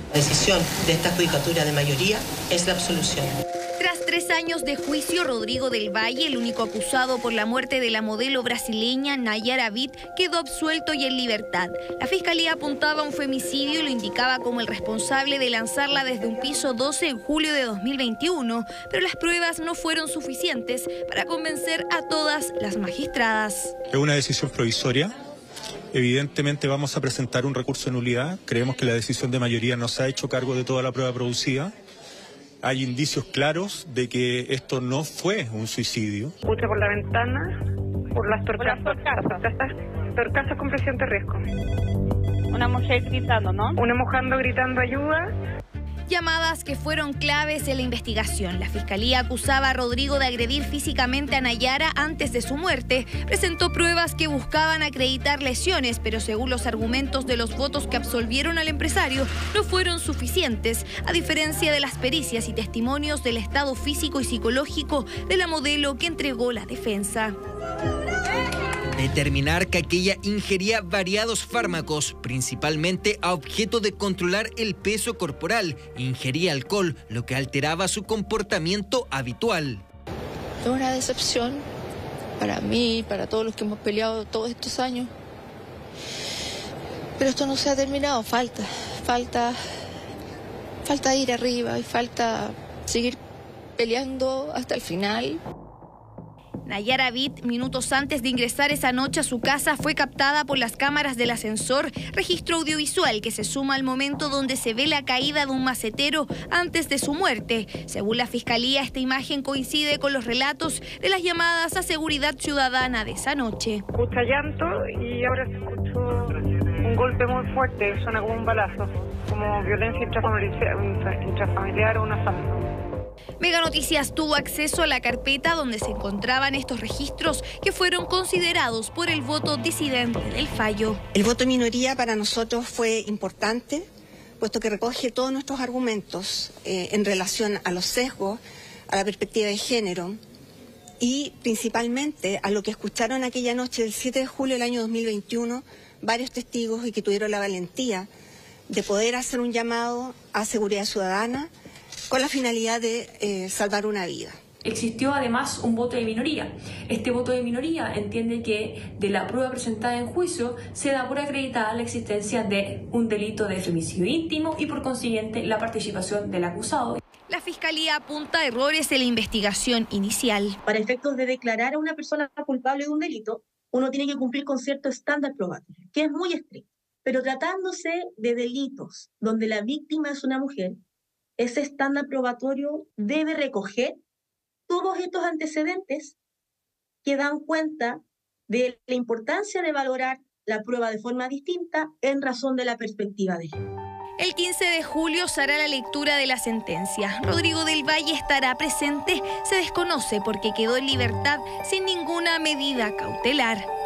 La decisión de esta judicatura de mayoría es la absolución. Tras 3 años de juicio, Rodrigo del Valle, el único acusado por la muerte de la modelo brasileña Nayara Vitt, quedó absuelto y en libertad. La fiscalía apuntaba a un femicidio y lo indicaba como el responsable de lanzarla desde un piso 12 en julio de 2021, pero las pruebas no fueron suficientes para convencer a todas las magistradas. Es una decisión provisoria. Evidentemente vamos a presentar un recurso de nulidad. Creemos que la decisión de mayoría no se ha hecho cargo de toda la prueba producida. Hay indicios claros de que esto no fue un suicidio. Escucha por la ventana, por las torcasas con presión de riesgo. Una mujer gritando, ¿no? Una mujer gritando ayuda. Llamadas que fueron claves en la investigación. La fiscalía acusaba a Rodrigo de agredir físicamente a Nayara antes de su muerte. Presentó pruebas que buscaban acreditar lesiones, pero según los argumentos de los votos que absolvieron al empresario, no fueron suficientes, a diferencia de las pericias y testimonios del estado físico y psicológico de la modelo que entregó la defensa. Determinar que aquella ingería variados fármacos, principalmente a objeto de controlar el peso corporal, e ingería alcohol, lo que alteraba su comportamiento habitual. Es una decepción para mí, para todos los que hemos peleado todos estos años. Pero esto no se ha terminado, falta ir arriba y falta seguir peleando hasta el final. Nayara Vitt, minutos antes de ingresar esa noche a su casa, fue captada por las cámaras del ascensor, registro audiovisual que se suma al momento donde se ve la caída de un macetero antes de su muerte. Según la Fiscalía, esta imagen coincide con los relatos de las llamadas a seguridad ciudadana de esa noche. Escucha llanto y ahora se escuchó un golpe muy fuerte, suena como un balazo, como violencia intrafamiliar o un asalto. Mega Noticias tuvo acceso a la carpeta donde se encontraban estos registros que fueron considerados por el voto disidente del fallo. El voto de minoría para nosotros fue importante, puesto que recoge todos nuestros argumentos en relación a los sesgos, a la perspectiva de género y principalmente a lo que escucharon aquella noche del 7 de julio del año 2021 varios testigos y que tuvieron la valentía de poder hacer un llamado a seguridad ciudadana con la finalidad de salvar una vida. Existió además un voto de minoría. Este voto de minoría entiende que de la prueba presentada en juicio se da por acreditada la existencia de un delito de femicidio íntimo y por consiguiente la participación del acusado. La Fiscalía apunta a errores en la investigación inicial. Para efectos de declarar a una persona culpable de un delito, uno tiene que cumplir con cierto estándar probatorio, que es muy estricto. Pero tratándose de delitos donde la víctima es una mujer, ese estándar probatorio debe recoger todos estos antecedentes que dan cuenta de la importancia de valorar la prueba de forma distinta en razón de la perspectiva de género. El 15 de julio se hará la lectura de la sentencia. Rodrigo del Valle estará presente, se desconoce porque quedó en libertad sin ninguna medida cautelar.